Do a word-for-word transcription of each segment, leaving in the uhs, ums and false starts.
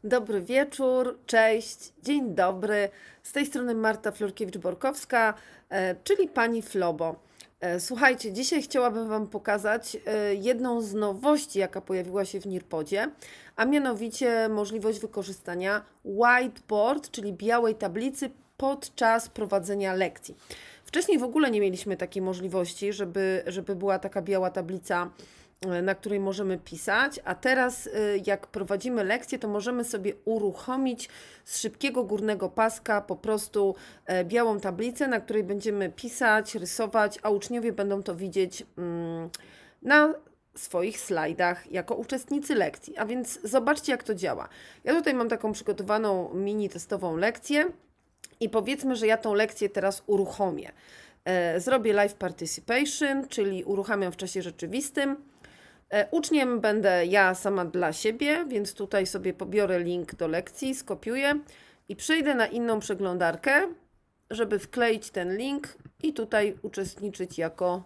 Dobry wieczór, cześć, dzień dobry. Z tej strony Marta Florkiewicz-Borkowska, e, czyli Pani Flobo. E, Słuchajcie, dzisiaj chciałabym Wam pokazać e, jedną z nowości, jaka pojawiła się w Nearpodzie, a mianowicie możliwość wykorzystania whiteboard, czyli białej tablicy podczas prowadzenia lekcji. Wcześniej w ogóle nie mieliśmy takiej możliwości, żeby, żeby była taka biała tablica, na której możemy pisać, a teraz jak prowadzimy lekcję, to możemy sobie uruchomić z szybkiego górnego paska po prostu białą tablicę, na której będziemy pisać, rysować, a uczniowie będą to widzieć na swoich slajdach jako uczestnicy lekcji. A więc zobaczcie, jak to działa. Ja tutaj mam taką przygotowaną mini testową lekcję i powiedzmy, że ja tą lekcję teraz uruchomię. Zrobię live participation, czyli uruchamiam w czasie rzeczywistym. Uczniem będę ja sama dla siebie, więc tutaj sobie pobiorę link do lekcji, skopiuję i przejdę na inną przeglądarkę, żeby wkleić ten link i tutaj uczestniczyć jako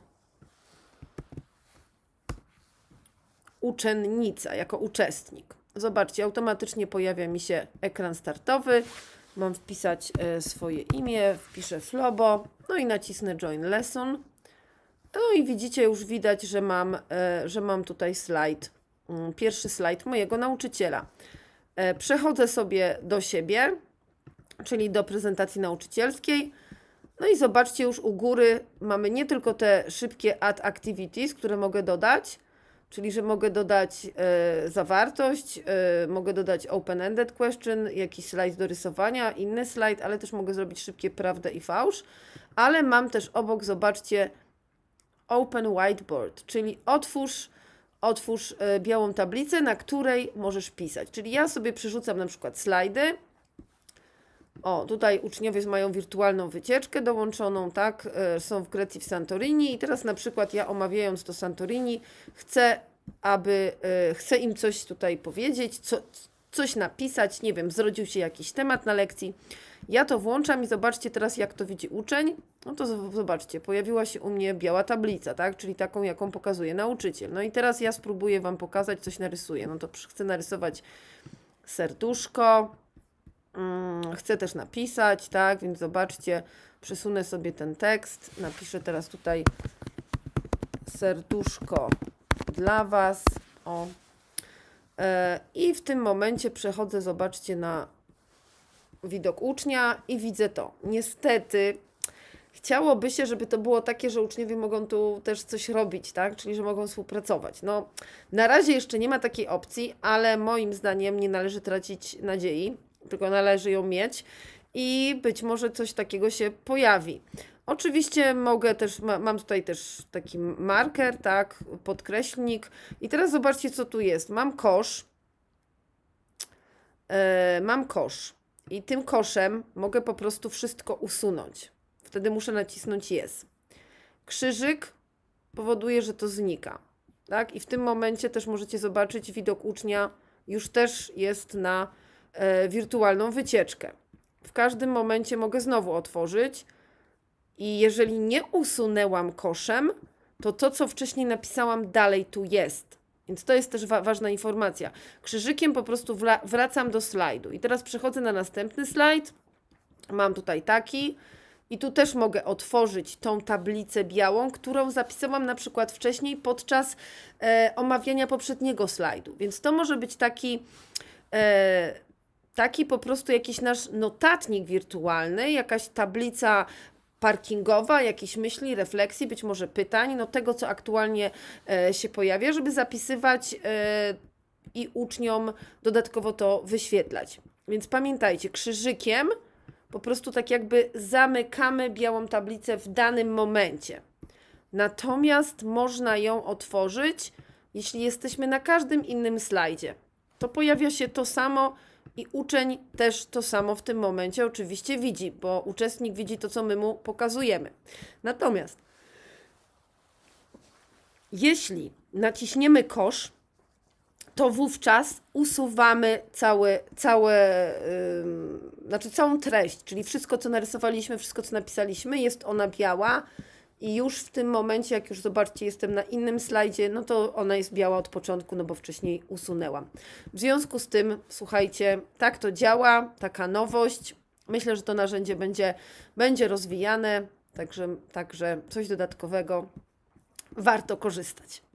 uczennica, jako uczestnik. Zobaczcie, automatycznie pojawia mi się ekran startowy. Mam wpisać swoje imię, wpiszę Flobo, no i nacisnę Join Lesson. No i widzicie, już widać, że mam, że mam tutaj slajd, pierwszy slajd mojego nauczyciela. Przechodzę sobie do siebie, czyli do prezentacji nauczycielskiej. No i zobaczcie, już u góry mamy nie tylko te szybkie add activities, które mogę dodać, czyli że mogę dodać e, zawartość, e, mogę dodać open-ended question, jakiś slajd do rysowania, inny slajd, ale też mogę zrobić szybkie prawdę i fałsz. Ale mam też obok, zobaczcie, Open Whiteboard, czyli otwórz, otwórz e, białą tablicę, na której możesz pisać. Czyli ja sobie przerzucam na przykład slajdy. O, tutaj uczniowie mają wirtualną wycieczkę dołączoną, tak? E, są w Grecji, w Santorini i teraz na przykład ja, omawiając to Santorini, chcę, aby, e, chcę im coś tutaj powiedzieć, co, coś napisać, nie wiem, zrodził się jakiś temat na lekcji. Ja to włączam i zobaczcie teraz, jak to widzi uczeń. No to zobaczcie, pojawiła się u mnie biała tablica, tak? Czyli taką, jaką pokazuje nauczyciel. No i teraz ja spróbuję Wam pokazać, coś narysuję. No to chcę narysować serduszko. Hmm, chcę też napisać, tak? Więc zobaczcie, przesunę sobie ten tekst. Napiszę teraz tutaj serduszko dla Was. O. E, I w tym momencie przechodzę, zobaczcie, na widok ucznia i widzę to. Niestety chciałoby się, żeby to było takie, że uczniowie mogą tu też coś robić, tak? Czyli że mogą współpracować. No, na razie jeszcze nie ma takiej opcji, ale moim zdaniem nie należy tracić nadziei, tylko należy ją mieć i być może coś takiego się pojawi. Oczywiście mogę też, mam tutaj też taki marker, tak? Podkreślnik i teraz zobaczcie, co tu jest. Mam kosz, yy, mam kosz. I tym koszem mogę po prostu wszystko usunąć. Wtedy muszę nacisnąć Yes. Krzyżyk powoduje, że to znika. Tak? I w tym momencie też możecie zobaczyć, widok ucznia już też jest na e, wirtualną wycieczkę. W każdym momencie mogę znowu otworzyć i jeżeli nie usunęłam koszem, to to, co wcześniej napisałam, dalej tu jest. Więc to jest też wa ważna informacja. Krzyżykiem po prostu wracam do slajdu. I teraz przechodzę na następny slajd. Mam tutaj taki. I tu też mogę otworzyć tą tablicę białą, którą zapisałam na przykład wcześniej podczas e, omawiania poprzedniego slajdu. Więc to może być taki, e, taki po prostu jakiś nasz notatnik wirtualny, jakaś tablica parkingowa, jakieś myśli, refleksji, być może pytań, no tego, co aktualnie e, się pojawia, żeby zapisywać e, i uczniom dodatkowo to wyświetlać. Więc pamiętajcie, krzyżykiem po prostu tak jakby zamykamy białą tablicę w danym momencie. Natomiast można ją otworzyć, jeśli jesteśmy na każdym innym slajdzie. To pojawia się to samo i uczeń też to samo w tym momencie oczywiście widzi, bo uczestnik widzi to, co my mu pokazujemy. Natomiast jeśli naciśniemy kosz, to wówczas usuwamy całe, całe, yy, znaczy całą treść, czyli wszystko, co narysowaliśmy, wszystko, co napisaliśmy, jest ona biała i już w tym momencie, jak już zobaczcie, jestem na innym slajdzie, no to ona jest biała od początku, no bo wcześniej usunęłam. W związku z tym, słuchajcie, tak to działa, taka nowość. Myślę, że to narzędzie będzie, będzie rozwijane, także, także coś dodatkowego. Warto korzystać.